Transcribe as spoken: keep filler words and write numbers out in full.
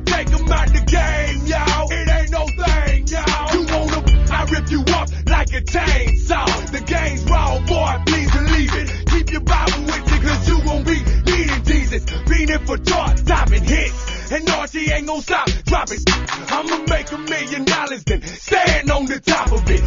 take them out the game, y'all. It ain't no thing, y'all. You wanna, I rip you up like a chainsaw. The game's raw, boy, please believe it. Keep your Bible with you, cause you gon' be needing Jesus. Beating for chart-topping hits. And Archie ain't gon' stop dropping. I'ma make a million dollars, then stand on the top of it.